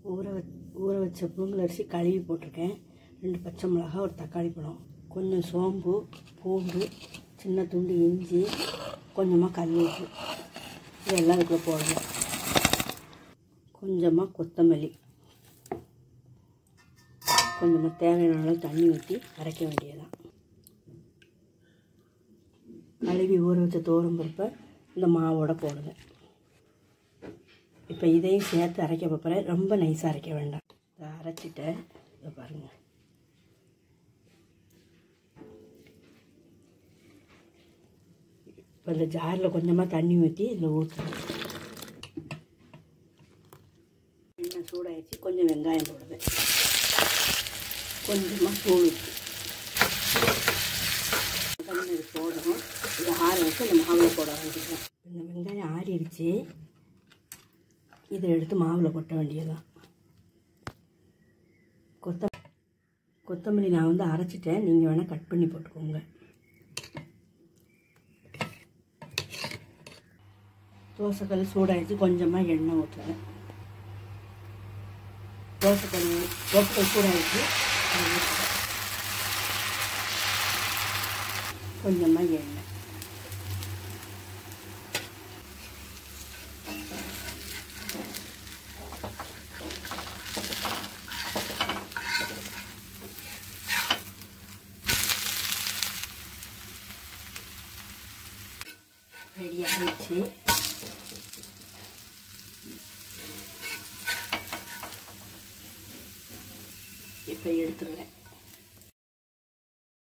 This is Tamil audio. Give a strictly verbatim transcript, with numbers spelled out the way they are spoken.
ஊற வச் ஊற வச்ச புழுங்கல் அரிசி கழுவி போட்டிருக்கேன். ரெண்டு பச்சை மிளகா, ஒரு தக்காளி பழம், கொஞ்சம் சோம்பு, பூண்டு, சின்ன துண்டு இஞ்சி, கொஞ்சமாக கல் உப்பு, இதெல்லாம் இதுக்குள்ளே போடணும். கொஞ்சமாக கொத்தமல்லி, கொஞ்சமாக தேவையான அளவு தண்ணி ஊற்றி அரைக்க வேண்டியதுதான். கழுவி ஊற வச்ச துவரம் பருப்பை இந்த மாவோட போடுங்க. இப்போ இதையும் சேர்த்து அரைக்க போகிறேன். ரொம்ப நைஸாக அரைக்க வேண்டாம். இதை அரைச்சிட்டேன். இதை பாருங்கள். இப்போ இந்த ஜாரில் கொஞ்சமாக தண்ணி ஊற்றி இதில் ஊற்றணும். எண்ணெய் சூடாகிடுச்சு. கொஞ்சம் வெங்காயம் போடுவேன். கொஞ்சமாக தூள் ஊற்றி தண்ணி போடணும். இதை ஆற வச்சு இந்த மாவில் போட வேண்டியதுதான். இந்த வெங்காயம் ஆறிடுச்சு. இதை எடுத்து மாவில் கொட்ட வேண்டியதுதான். கொத்த கொத்தமல்லி நான் வந்து அரைச்சிட்டேன். நீங்கள் வேணால் கட் பண்ணி போட்டுக்கோங்க. தோசைக்கல் சூடாகிடுச்சு. கொஞ்சமாக எண்ணெய் ஊற்றுறேன். தோசைக்கல் தோசைக்கல் சூடாகிடுச்சு. கொஞ்சமாக எண்ணெய், ரெடி ஆகிடுச்சு. இப்போ எடுத்துருவேன்.